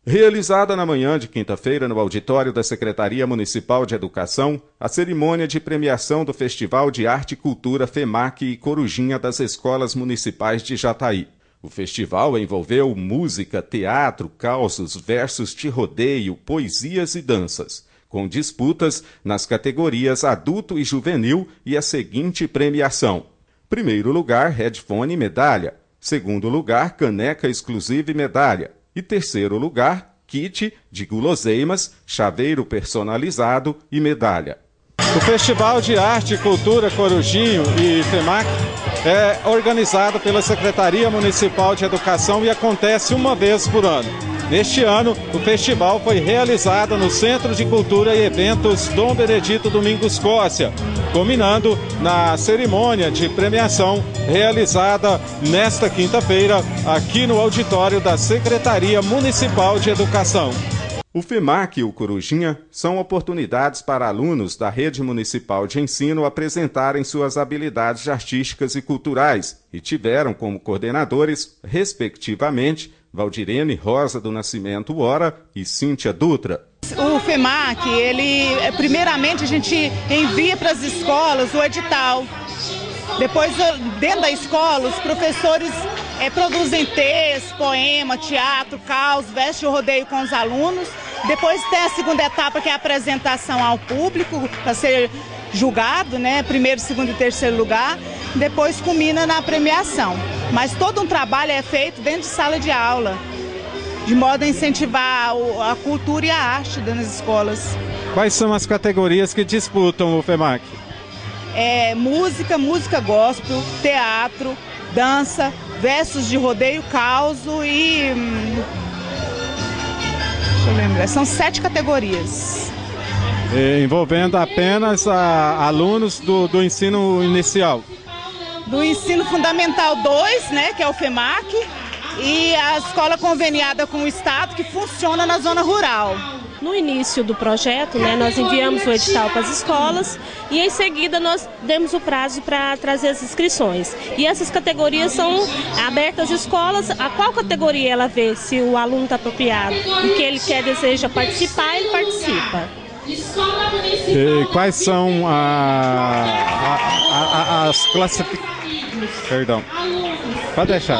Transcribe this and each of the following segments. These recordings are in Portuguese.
Realizada na manhã de quinta-feira no auditório da Secretaria Municipal de Educação, a cerimônia de premiação do Festival de Arte e Cultura FEMAC e Corujinha das Escolas Municipais de Jataí. O festival envolveu música, teatro, causos, versos de rodeio, poesias e danças, com disputas nas categorias adulto e juvenil e a seguinte premiação: primeiro lugar, headphone e medalha; segundo lugar, caneca exclusiva e medalha; e terceiro lugar, kit de guloseimas, chaveiro personalizado e medalha. O Festival de Arte e Cultura Corujinho e FEMAC é organizado pela Secretaria Municipal de Educação e acontece uma vez por ano. Neste ano, o festival foi realizado no Centro de Cultura e Eventos Dom Benedito Domingos Cóssia, culminando na cerimônia de premiação realizada nesta quinta-feira aqui no auditório da Secretaria Municipal de Educação. O FEMAC e o Corujinha são oportunidades para alunos da Rede Municipal de Ensino apresentarem suas habilidades artísticas e culturais e tiveram como coordenadores, respectivamente, Valdirene Rosa do Nascimento Ora e Cíntia Dutra. O FEMAC, primeiramente a gente envia para as escolas o edital. Depois, dentro da escola, os professores produzem texto, poema, teatro, caos, veste o rodeio com os alunos. Depois tem a segunda etapa, que é a apresentação ao público, para ser julgado, né? Primeiro, segundo e terceiro lugar. Depois culmina na premiação. Mas todo um trabalho é feito dentro de sala de aula, de modo a incentivar a cultura e a arte nas escolas. Quais são as categorias que disputam o FEMAC? Música, música gospel, teatro, dança, versos de rodeio, causo e... deixa eu lembrar, são 7 categorias. Envolvendo apenas alunos do ensino inicial? Do ensino fundamental 2, né, que é o FEMAC, e a escola conveniada com o Estado, que funciona na zona rural. No início do projeto, né, nós enviamos o edital para as escolas e em seguida nós demos o prazo para trazer as inscrições. E essas categorias são abertas às escolas. A qual categoria ela vê se o aluno está apropriado e que ele deseja participar, ele participa. E quais são as classificações? Perdão. Pode deixar.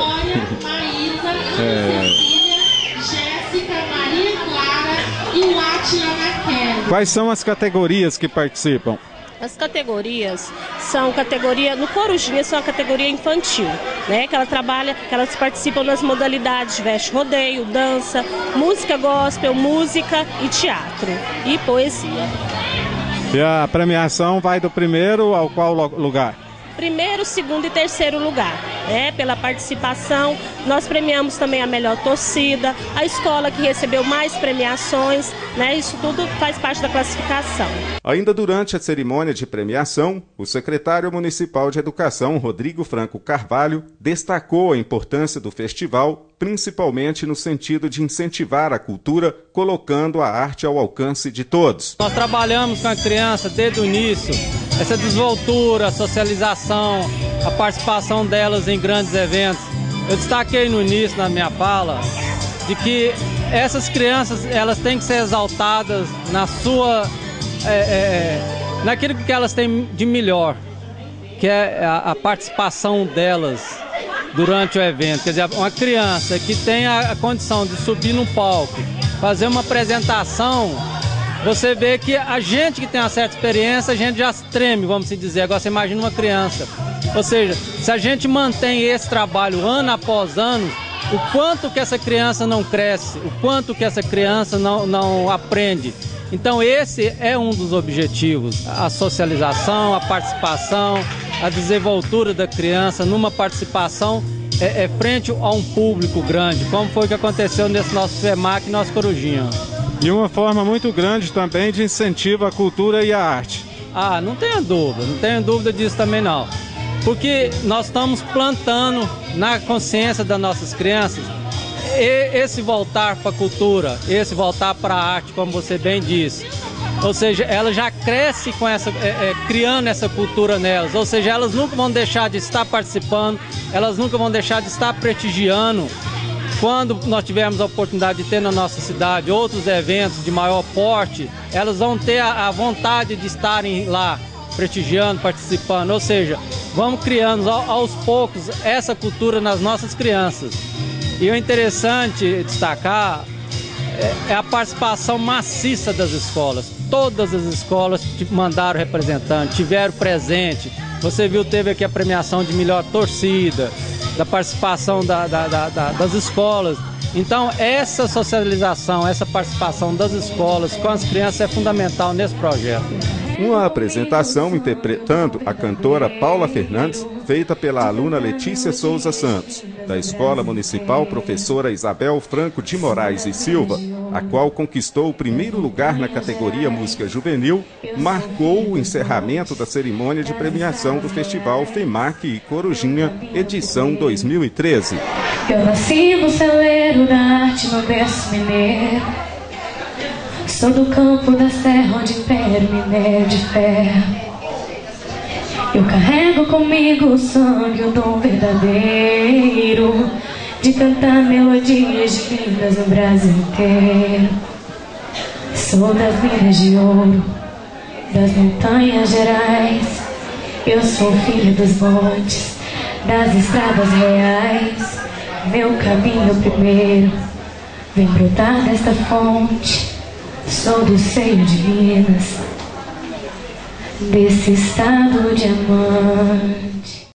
Quais são as categorias que participam? As categorias são no Corujinha são a categoria infantil, né? Que elas participam nas modalidades de veste rodeio, dança, música gospel, música e teatro e poesia. E a premiação vai do primeiro ao qual lugar? Primeiro, segundo e terceiro lugar, né? Pela participação. Nós premiamos também a melhor torcida, a escola que recebeu mais premiações, né? Isso tudo faz parte da classificação. Ainda durante a cerimônia de premiação, o secretário municipal de Educação, Rodrigo Franco Carvalho, destacou a importância do festival, principalmente no sentido de incentivar a cultura, colocando a arte ao alcance de todos. Nós trabalhamos com a criança desde o início, essa desenvoltura, a socialização, a participação delas em grandes eventos. Eu destaquei no início, na minha fala, de que essas crianças elas têm que ser exaltadas na sua, naquilo que elas têm de melhor, que é a participação delas durante o evento. Quer dizer, uma criança que tem a condição de subir no palco, fazer uma apresentação, você vê que a gente que tem uma certa experiência, a gente já treme, vamos dizer. Agora você imagina uma criança. Ou seja, se a gente mantém esse trabalho ano após ano, o quanto que essa criança não cresce, o quanto que essa criança não aprende. Então esse é um dos objetivos, a socialização, a participação, a desenvoltura da criança numa participação frente a um público grande, como foi que aconteceu nesse nosso FEMAC e nosso Corujinha. E uma forma muito grande também de incentivo à cultura e à arte. Não tenho dúvida disso também não. Porque nós estamos plantando na consciência das nossas crianças esse voltar para a cultura, esse voltar para a arte, como você bem disse. Ou seja, ela já cresce com criando essa cultura nelas. Ou seja, elas nunca vão deixar de estar participando, elas nunca vão deixar de estar prestigiando quando nós tivermos a oportunidade de ter na nossa cidade outros eventos de maior porte, elas vão ter a vontade de estarem lá, prestigiando, participando. Ou seja, vamos criando aos poucos essa cultura nas nossas crianças. E o interessante destacar é a participação maciça das escolas. Todas as escolas mandaram representantes, tiveram presente. Você viu, teve aqui a premiação de melhor torcida, da participação das escolas. Então, essa socialização, essa participação das escolas com as crianças é fundamental nesse projeto. Uma apresentação interpretando a cantora Paula Fernandes, feita pela aluna Letícia Souza Santos, da Escola Municipal Professora Isabel Franco de Moraes e Silva, a qual conquistou o primeiro lugar na categoria Música Juvenil, marcou o encerramento da cerimônia de premiação do Festival FEMAC e Corujinha, edição 2013. Eu nasci no celeiro da arte, no berço mineiro. Sou do campo da serra onde impera o minério de ferro. Eu carrego comigo o sangue, o dom verdadeiro de cantar melodias divinas no Brasil inteiro. Sou das minas de ouro, das montanhas gerais. Eu sou filho dos montes, das estradas reais. Meu caminho primeiro vem brotar desta fonte. Sou do seio de Minas, desse estado diamante.